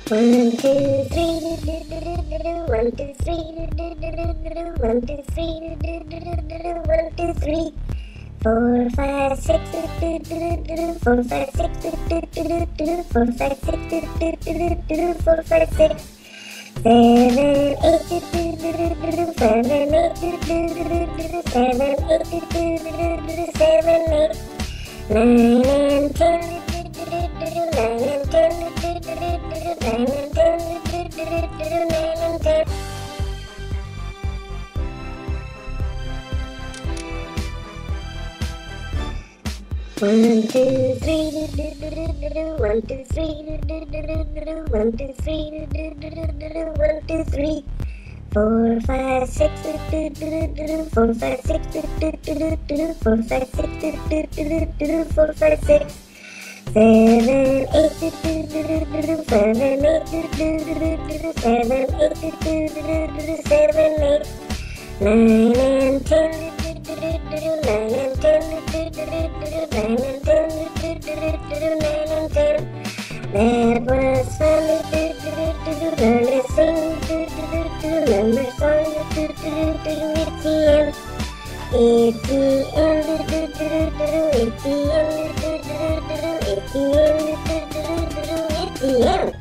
One, two, three, 1, 2, 3, 1, 2, 3, 1, 2, 3, 4, 5, 6, 4, 5, 6, 4, 5, 6, 4, 5, 6, 7, 8, 7, 8, 7, 8, 9 and 10, 9 and 10, 9 and 10, 9 and 10. One, two, three, 1, 2, 3, 1, 2, 3, 1, 2, 3, 4, 5, 6, 4, 5, 6, 4, 5, 6, 4, 5, 6, 7, 8, 7, 8, 7, 8, 9 and 10, 9 and 10, 9 and 10, 9 and 10. That was fun. Learn to sing, learn the song. It's the end. It's the end. It's the end. It's the end. It's the end.